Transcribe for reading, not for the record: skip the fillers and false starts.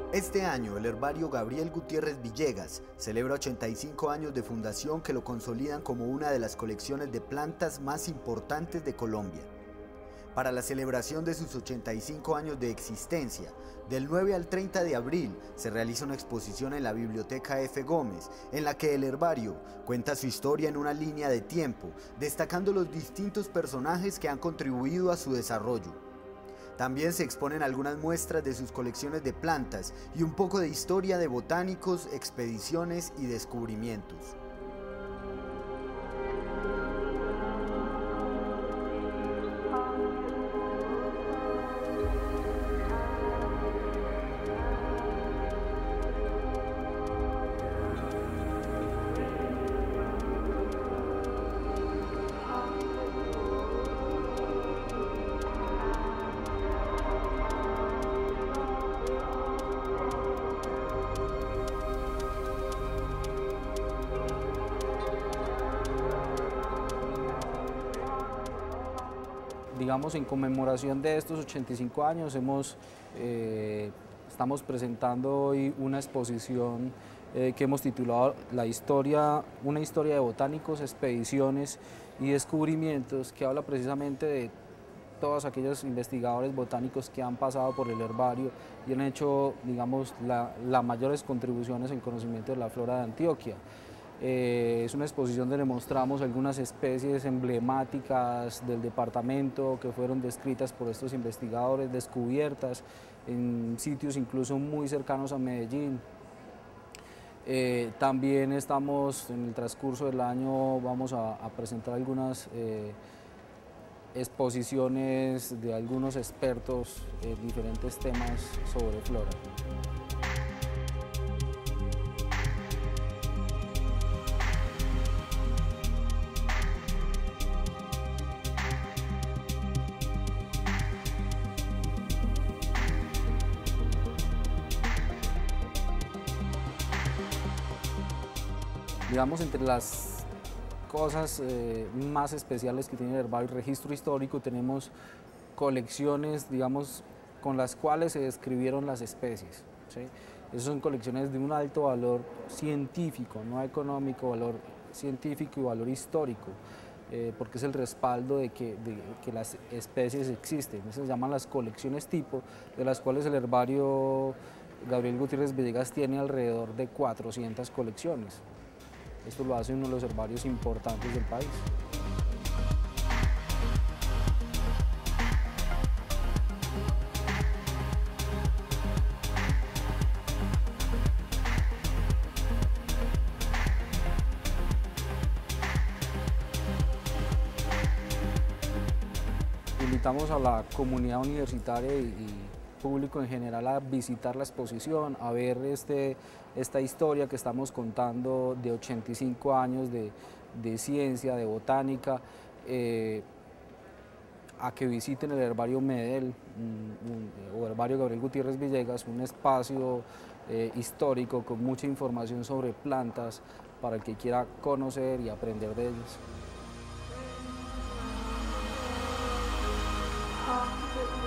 Este año, el herbario Gabriel Gutiérrez Villegas celebra 85 años de fundación que lo consolidan como una de las colecciones de plantas más importantes de Colombia. Para la celebración de sus 85 años de existencia, del 9 al 30 de abril, se realiza una exposición en la Biblioteca F. Gómez, en la que el herbario cuenta su historia en una línea de tiempo, destacando los distintos personajes que han contribuido a su desarrollo. También se exponen algunas muestras de sus colecciones de plantas y un poco de historia de botánicos, expediciones y descubrimientos. Digamos, en conmemoración de estos 85 años estamos presentando hoy una exposición que hemos titulado una historia de botánicos, expediciones y descubrimientos, que habla precisamente de todos aquellos investigadores botánicos que han pasado por el herbario y han hecho, digamos, las mayores contribuciones en conocimiento de la flora de Antioquia. Es una exposición donde mostramos algunas especies emblemáticas del departamento que fueron descritas por estos investigadores, descubiertas en sitios incluso muy cercanos a Medellín. También estamos, en el transcurso del año, vamos a presentar algunas exposiciones de algunos expertos en diferentes temas sobre flora. Digamos, entre las cosas más especiales que tiene el herbario y registro histórico, tenemos colecciones, digamos, con las cuales se describieron las especies, ¿sí? Esas son colecciones de un alto valor científico, no económico, valor científico y valor histórico, porque es el respaldo de que las especies existen. Esas se llaman las colecciones tipo, de las cuales el herbario Gabriel Gutiérrez Villegas tiene alrededor de 400 colecciones. Esto lo hace uno de los herbarios importantes del país. Invitamos a la comunidad universitaria y público en general a visitar la exposición, a ver esta historia que estamos contando de 85 años de ciencia, de botánica, a que visiten el herbario Medel o herbario Gabriel Gutiérrez Villegas, un espacio histórico con mucha información sobre plantas para el que quiera conocer y aprender de ellas.